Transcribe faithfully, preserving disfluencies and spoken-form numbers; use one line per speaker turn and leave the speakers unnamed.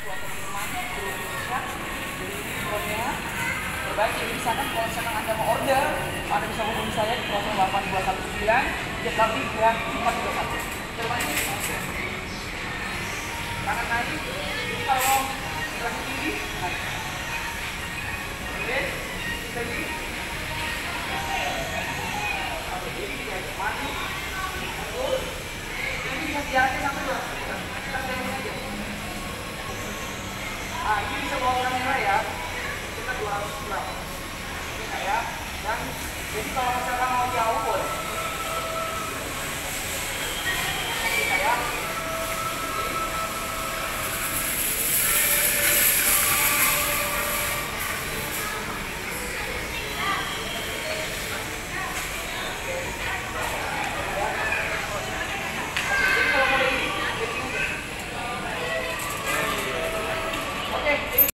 buat teman-teman di Indonesia. Jadi ini dronenya terbaik. Jadi misalkan kalau misalkan Anda mau order, Anda bisa hubungi saya di nol delapan dua satu sembilan tiga kali dan empat tiga satu. Terbaik ini kanan naik, kalau lagi tinggi naik. Oke, tinggi. Oke, ini kita maju. Terus, ini bisa jaraknya sampai dua. Kita tengok aja. Ah, ini bisa bawa kamera ya. Kita dua ratus gram. Ini kayak dan jadi kalau misalkan mau jauh boleh.